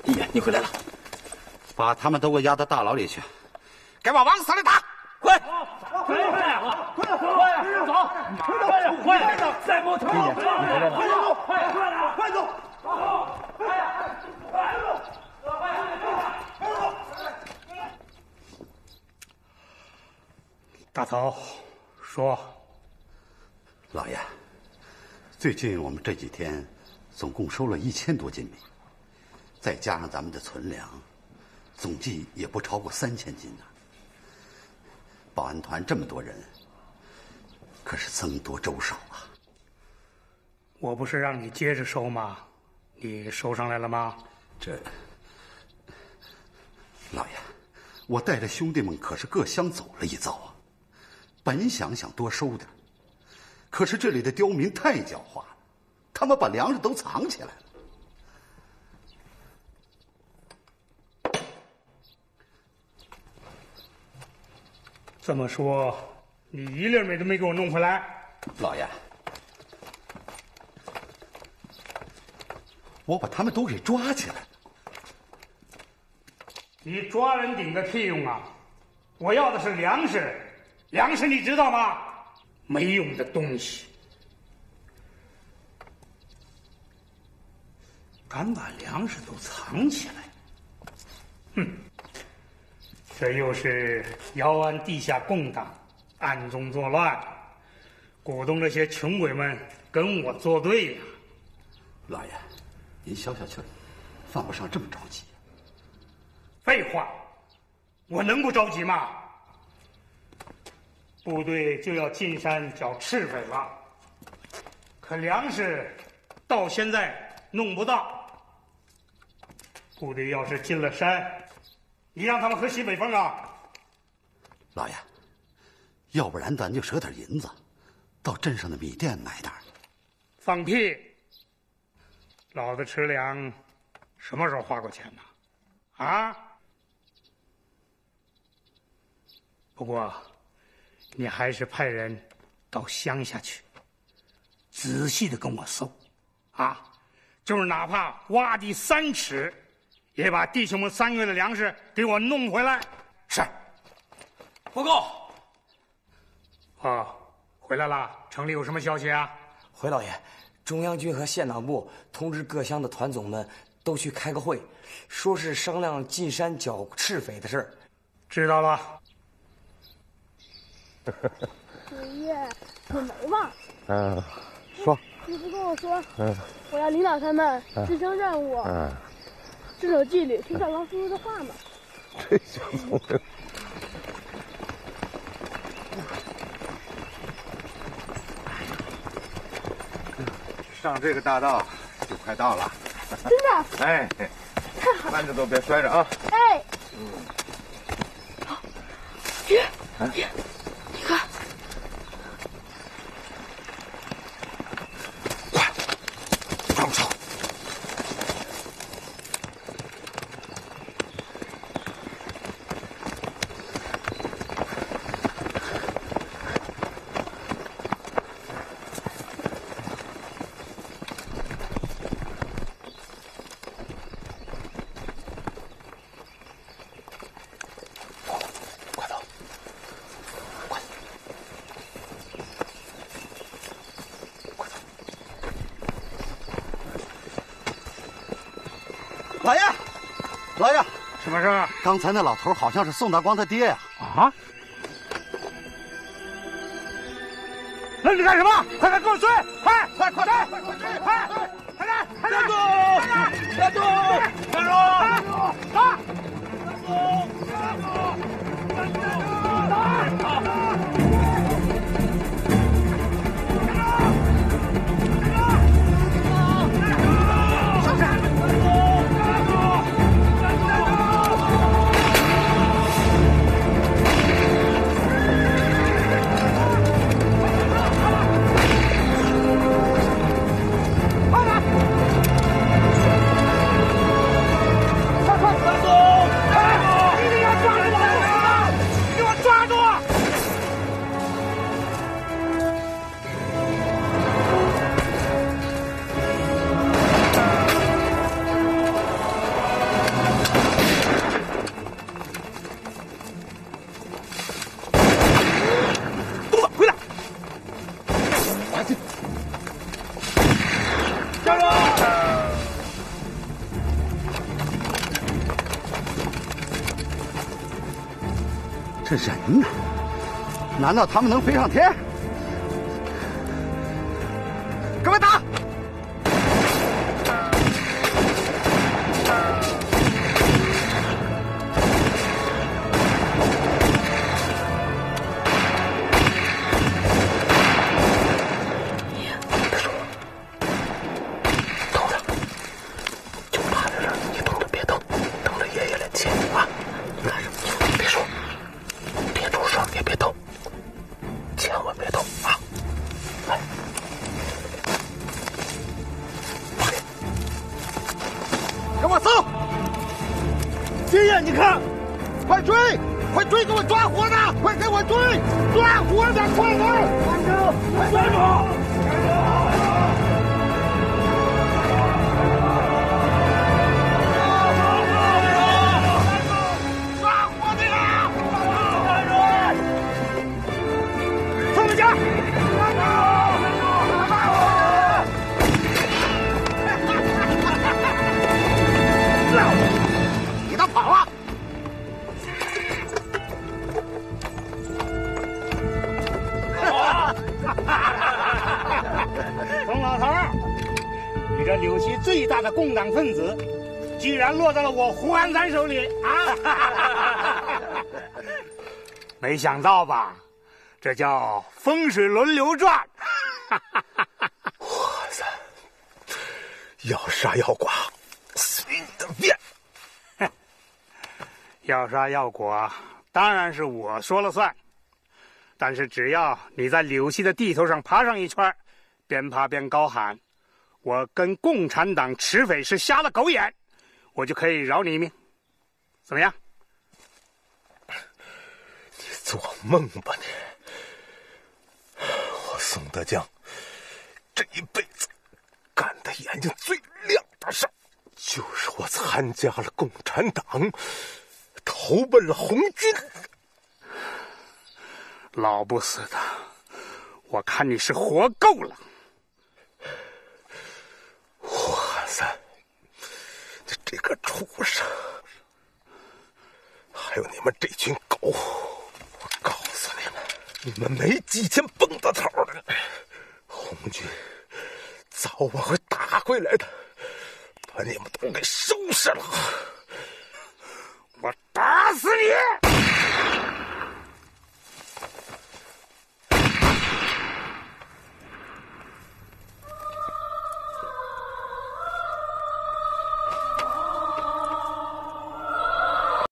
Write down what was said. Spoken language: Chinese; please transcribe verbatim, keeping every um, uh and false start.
爷爷，你回来了， 把他们都给我押到大牢里去，给我往死里打！ 快！快点！快点！快点！走！快点！快点！再不停！爷爷，你回来了！快走！快点！快走！快点！快走！ 大头，说， 老爷，最近我们这几天总共收了一千多斤米，再加上咱们的存粮，总计也不超过三千斤呢。保安团这么多人，可是僧多粥少啊。 我不是让你接着收吗？你收上来了吗？ 这，老爷，我带着兄弟们可是各乡走了一遭啊。本想想多收点，可是这里的刁民太狡猾了，他们把粮食都藏起来了。 这么说，你一粒米都没给我弄回来？ 老爷，我把他们都给抓起来了。 你抓人顶个屁用啊！我要的是粮食。粮食你知道吗？没用的东西，敢把粮食都藏起来，哼！这又是姚安地下共党，暗中作乱，鼓动这些穷鬼们跟我作对呀！ 老爷，您消消气儿，犯不上这么着急。 废话，我能不着急吗？部队就要进山剿赤匪了，可粮食到现在弄不到。部队要是进了山，你让他们喝西北风啊？ 老爷，要不然咱就赊点银子，到镇上的米店买点。 放屁！老子吃粮什么时候花过钱呢？啊？不过。你还是派人到乡下去，仔细的跟我搜，啊，就是哪怕挖地三尺，也把弟兄们三个月的粮食给我弄回来。是。报告。哦，回来了。城里有什么消息啊？ 回老爷，中央军和县党部通知各乡的团总们都去开个会，说是商量进山剿赤匪的事儿。 知道了。 爷爷，我没忘。 嗯，说。 你不跟我说， 嗯， 我要领导他们执行任务， 嗯， 遵守纪律，听赵刚叔叔的话嘛。 这小聪明。上这个大道就快到了。 真的？ 哎， 太好了， 慢着都别摔着啊。 哎。 嗯。 好，爷爷。你看， 快，快我走！老爷，老爷， 什么事？ 刚才那老头好像是宋大光他爹呀！ 啊？那你干什么？快点给我追！快，快，快追！快追！快，快点，快点！站住！站住！站住！站住！啊！站住！站住！站住！站住！ 这人呢？难道他们能飞上天？各位打！ 共党分子居然落到了我胡汉三手里啊！没想到吧？这叫风水轮流转。 胡汉三，要杀要剐，随你的便。 要杀要剐，当然是我说了算。但是只要你在柳溪的地头上爬上一圈，边爬边高喊，我跟共产党持匪是瞎了狗眼，我就可以饶你一命，怎么样？ 你做梦吧你！我宋德江这一辈子干的眼睛最亮的事，就是我参加了共产党，投奔了红军。 老不死的，我看你是活够了。 胡汉三，你这个畜生，还有你们这群狗，我告诉你们，你们没几天蹦到头的，红军早晚会打回来的，把你们都给收拾了。 我打死你！